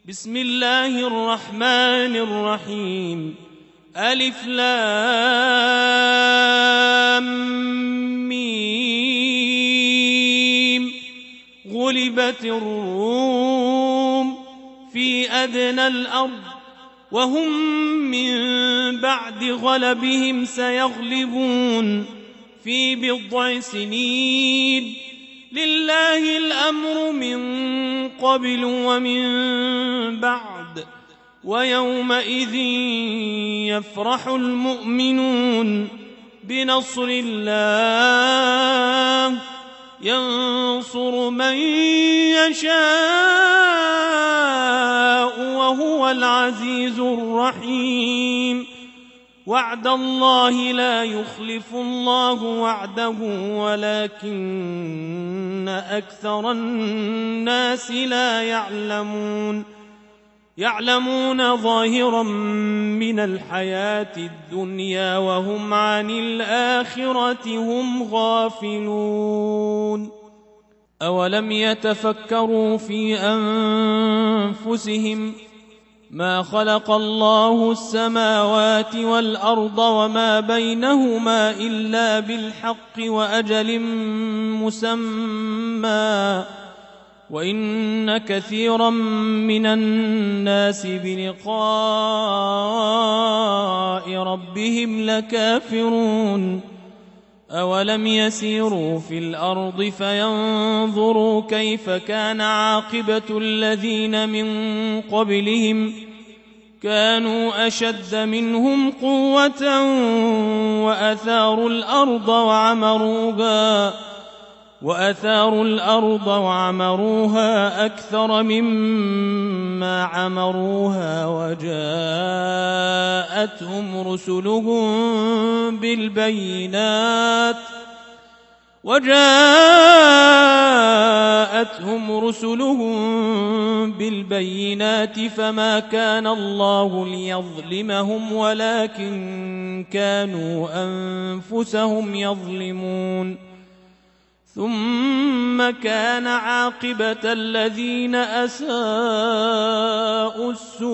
بسم الله الرحمن الرحيم. ألف لام ميم. غلبت الروم في أدنى الأرض وهم من بعد غلبهم سيغلبون في بضع سنين. لله الأمر من قبل ومن بعد ويومئذ يفرح المؤمنون بنصر الله ينصر من يشاء وهو العزيز الرحيم. وعد الله لا يخلف الله وعده ولكن أكثر الناس لا يعلمون ظاهرا من الحياة الدنيا وهم عن الآخرة هم غافلون. أولم يتفكروا في أنفسهم ما خلق الله السماوات والأرض وما بينهما إلا بالحق وأجل مسمى وإن كثيرا من الناس بلقاء ربهم لكافرون. أولم يسيروا في الأرض فينظروا كيف كان عاقبة الذين من قبلهم كانوا أشد منهم قوة وأثاروا الأرض وعمروها أكثر مما عمروها وجاءتهم رسلهم بالبينات فما كان الله ليظلمهم ولكن كانوا أنفسهم يظلمون. ثم كان عاقبة الذين أساءوا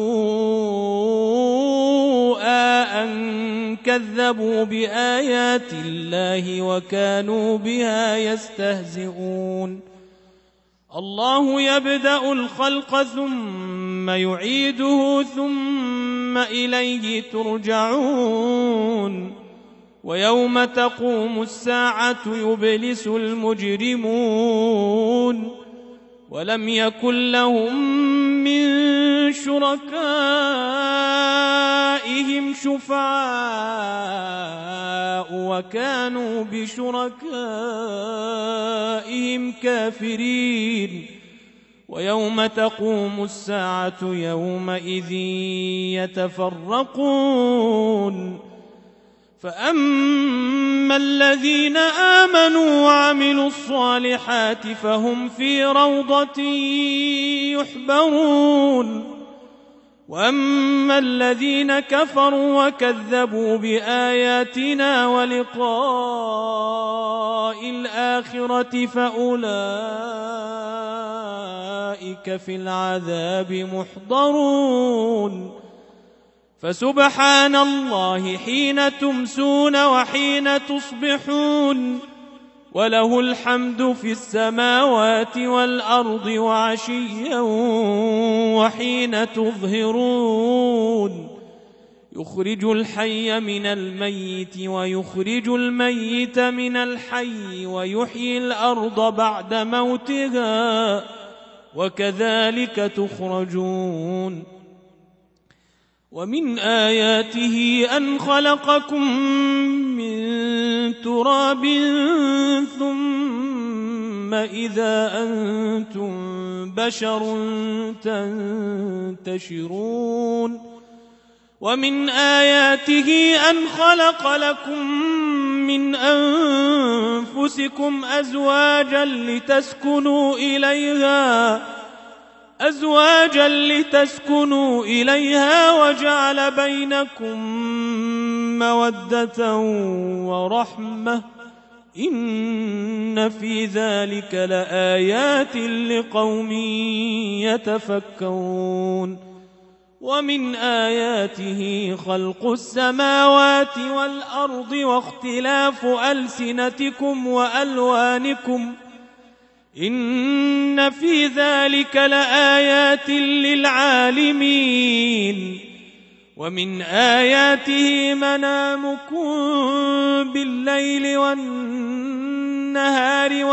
السوء أن كذبوا بآيات الله وكانوا بها يستهزئون. الله يبدأ الخلق ثم يعيده ثم إليه ترجعون. ويوم تقوم الساعة يبلس المجرمون ولم يكن لهم من شركائهم شفعاء وكانوا بشركائهم كافرين. ويوم تقوم الساعة يومئذ يتفرقون. فأما الذين آمنوا وعملوا الصالحات فهم في روضة يحبرون. وأما الذين كفروا وكذبوا بآياتنا ولقاء الآخرة فأولئك في العذاب محضرون. فسبحان الله حين تمسون وحين تصبحون وله الحمد في السماوات والأرض وعشيا وحين تظهرون. يخرج الحي من الميت ويخرج الميت من الحي ويحيي الأرض بعد موتها وكذلك تخرجون. ومن آياته أن خلقكم من تراب ثم إذا أنتم بشر تنتشرون. ومن آياته أن خلق لكم من أنفسكم أزواجا لتسكنوا إليها وجعل بينكم مودة ورحمة إن في ذلك لآيات لقوم يتفكرون ومن آياته خلق السماوات والأرض واختلاف ألسنتكم وألوانكم إن في ذلك لآيات للعالمين ومن آياته منامكم بالليل والنهار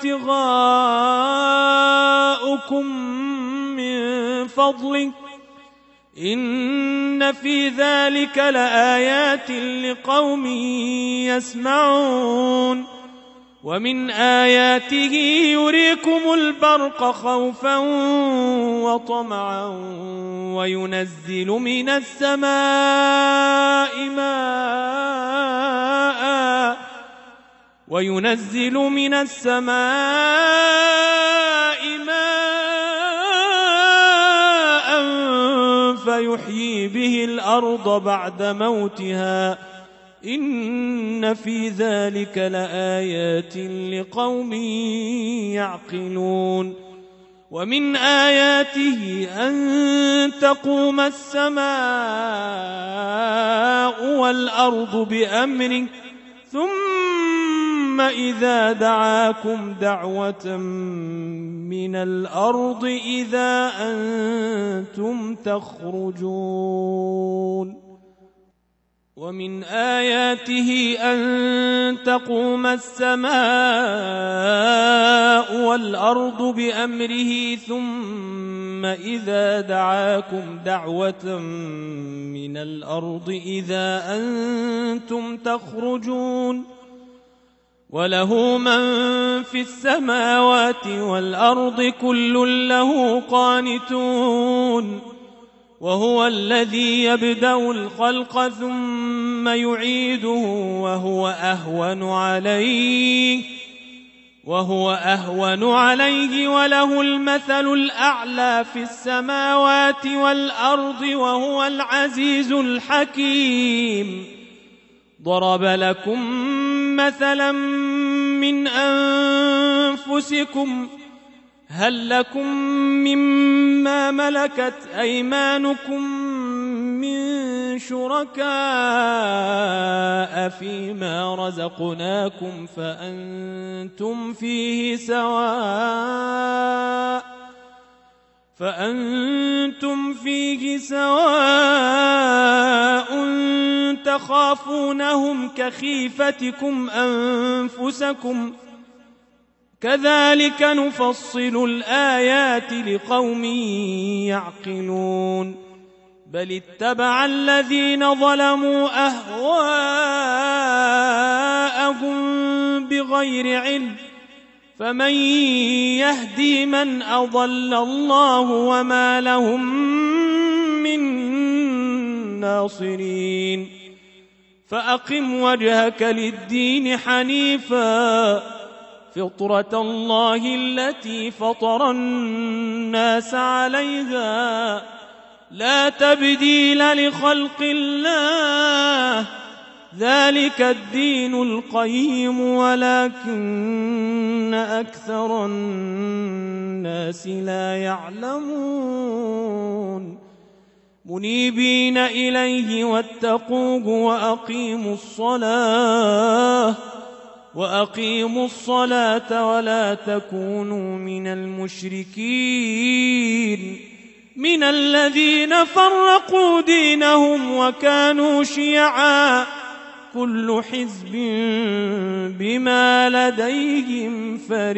وابتغاؤكم من فضله إن في ذلك لآيات لقوم يسمعون ومن آياته يريكم البرق خوفا وطمعا وينزل من السماء ماء فيحيي به الأرض بعد موتها إن في ذلك لآيات لقوم يعقلون ومن آياته أن تقوم السماء والأرض بأمره ثم إذا دعاكم دعوة من الأرض إذا أنتم تخرجون ومن آياته أن تقوم السماء والأرض بأمره ثم إذا دعاكم دعوة من الأرض إذا أنتم تخرجون وله من في السماوات والأرض كل له قانتون وهو الذي يبدأ الخلق ثم يعيده وهو أهون عليه وله المثل الأعلى في السماوات والأرض وهو العزيز الحكيم ضرب لكم مثلا من أنفسكم هل لكم مما ملكت أيمانكم من شركاء فيما رزقناكم فأنتم فيه سواء تخافونهم كخيفتكم أنفسكم كذلك نفصل الآيات لقوم يعقلون بل اتبع الذين ظلموا أهواءهم بغير علم فمن يهدي من أضل الله وما لهم من ناصرين فأقم وجهك للدين حنيفا فطرة الله التي فطر الناس عليها لا تبديل لخلق الله ذلك الدين القيم ولكن أكثر الناس لا يعلمون منيبين إليه واتقوه وأقيموا الصلاة ولا تكونوا من المشركين من الذين فرقوا دينهم وكانوا شيعا كل حزب بما لديهم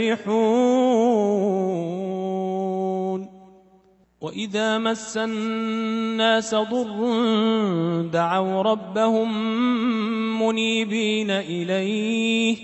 فرحون وإذا مس الناس ضر دعوا ربهم منيبين إليه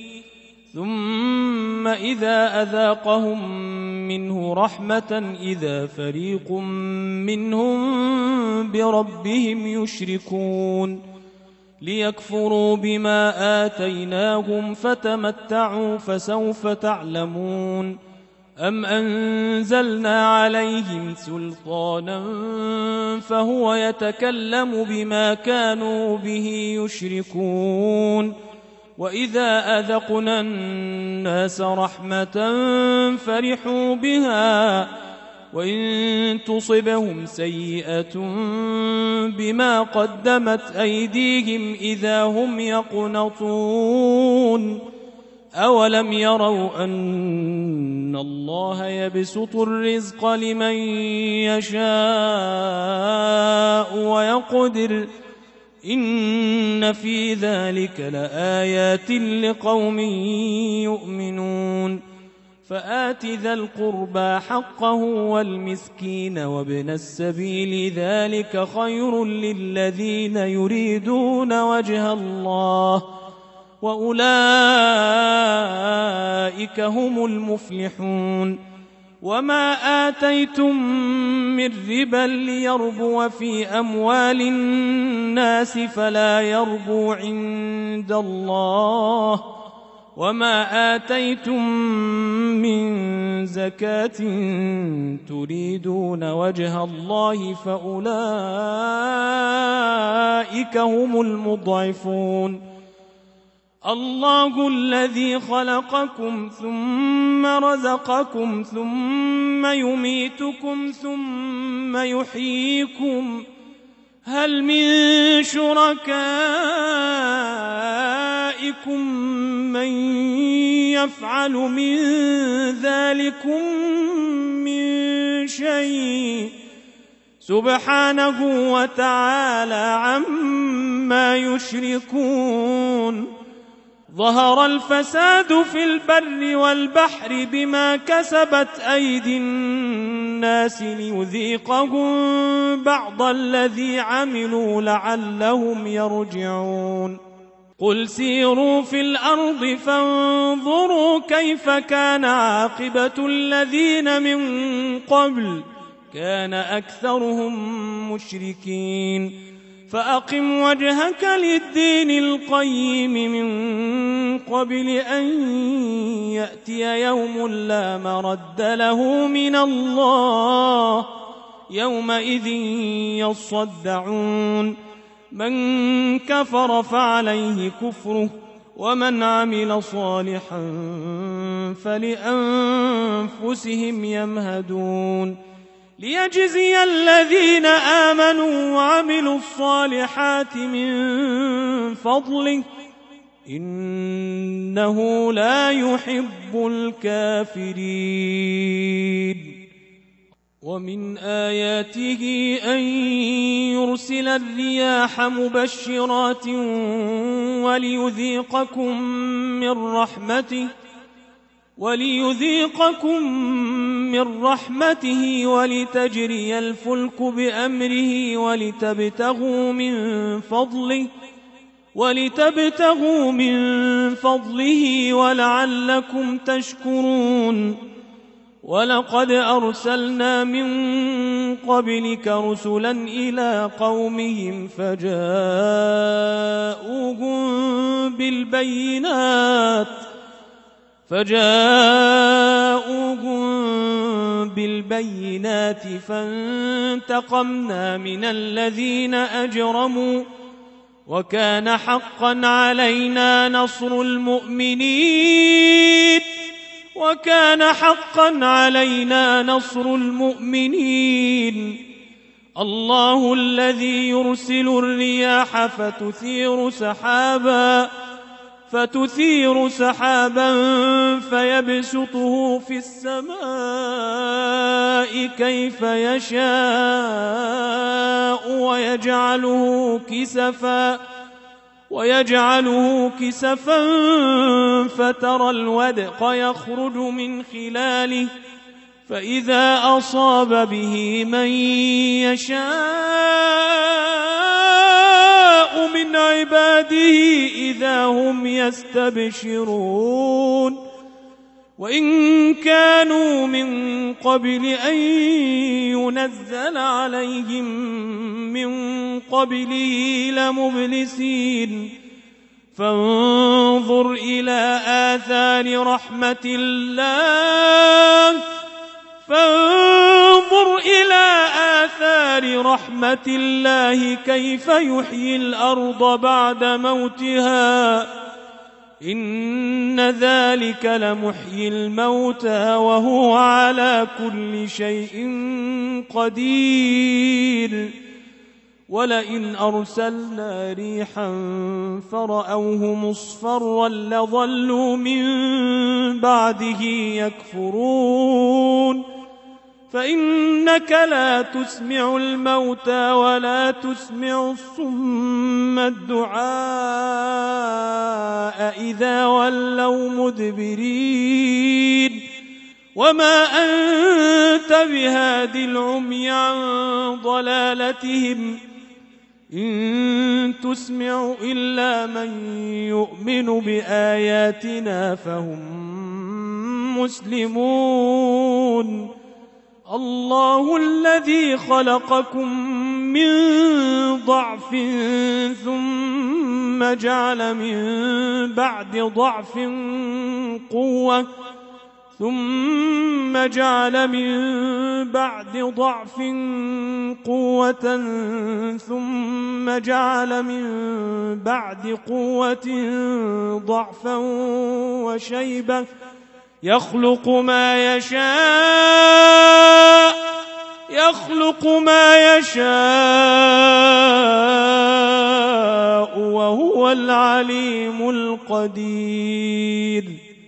ثم إذا أذاقهم منه رحمة إذا فريق منهم بربهم يشركون ليكفروا بما آتيناهم فتمتعوا فسوف تعلمون أم أنزلنا عليهم سلطانا فهو يتكلم بما كانوا به يشركون وإذا أذقنا الناس رحمة فرحوا بها وإن تصبهم سيئة بما قدمت أيديهم إذا هم يقنطون أولم يروا أن الله يبسط الرزق لمن يشاء ويقدر إن في ذلك لآيات لقوم يؤمنون فآت ذا القربى حقه والمسكين وابن السبيل ذلك خير للذين يريدون وجه الله وأولئك هم المفلحون وما آتيتم من ربا ليربو في أموال الناس فلا يربو عند الله وما آتيتم من زكاة تريدون وجه الله فأولئك هم المضعفون الله الذي خلقكم ثم رزقكم ثم يميتكم ثم يحييكم هل من شركائكم من يفعل من ذلكم من شيء سبحانه وتعالى عما يشركون ظهر الفساد في البر والبحر بما كسبت أيدي الناس ليذيقهم بعض الذي عملوا لعلهم يرجعون قل سيروا في الأرض فانظروا كيف كان عاقبة الذين من قبل كان أكثرهم مشركين فأقم وجهك للدين القيم من قبل أن يأتي يوم لا مرد له من الله يومئذ يصدعون من كفر فعليه كفره ومن عمل صالحا فلأنفسهم يمهدون ليجزي الذين آمنوا وعملوا الصالحات من فضله إنه لا يحب الكافرين ومن آياته أن يرسل الرياح مبشرات وليذيقكم من رحمته ولتجري الفلك بأمره ولتبتغوا من فضله ولعلكم تشكرون ولقد أرسلنا من قبلك رسلا إلى قومهم فجاءوهم بالبينات فانتقمنا من الذين أجرموا وكان حقا علينا نصر المؤمنين الله الذي يرسل الرياح فتثير سحابا فيبسطه في السماء كيف يشاء ويجعله كسفا فترى الودق يخرج من خلاله فإذا أصاب به من يشاء من عباده إذا هم يستبشرون وإن كانوا من قبل أن ينزل عليهم من قبله لمبلسين فانظر إلى آثار رحمة الله كيف يحيي الأرض بعد موتها إن ذلك لمحيي الموتى وهو على كل شيء قدير ولئن أرسلنا ريحا فرأوه مصفرا لظلوا من بعده يكفرون فإنك لا تسمع الموتى ولا تسمع الصم الدعاء إذا ولوا مدبرين وما أنت بهاد العمي عن ضلالتهم إن تسمع إلا من يؤمن بآياتنا فهم مسلمون الله الذي خلقكم من ضعف ثم جعل من بعد ضعف قوة ثم جعل من بعد ضعف قوة ثم جعل من بعد قوة ضعفا وشيبة يخلق ما يشاء وهو العليم القدير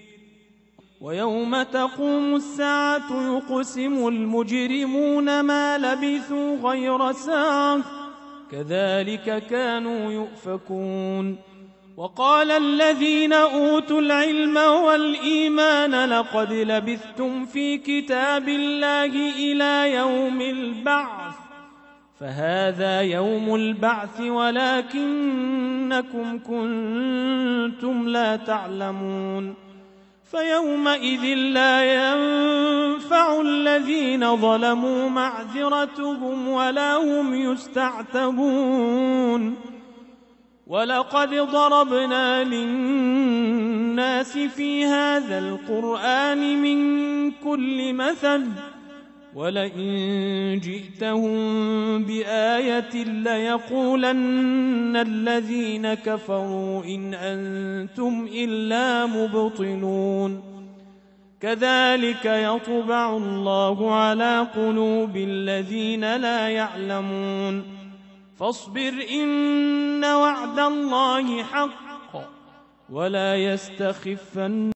ويوم تقوم الساعة يقسم المجرمون ما لبثوا غير ساعة كذلك كانوا يؤفكون وقال الذين أوتوا العلم والإيمان لقد لبثتم في كتاب الله إلى يوم البعث فهذا يوم البعث ولكنكم كنتم لا تعلمون فيومئذ لا ينفع الذين ظلموا معذرتهم ولا هم يستعتبون ولقد ضربنا للناس في هذا القرآن من كل مثل ولئن جئتهم بآية ليقولن الذين كفروا إن أنتم إلا مبطلون كذلك يطبع الله على قلوب الذين لا يعلمون فاصبر إن وعد الله حق ولا يستخفن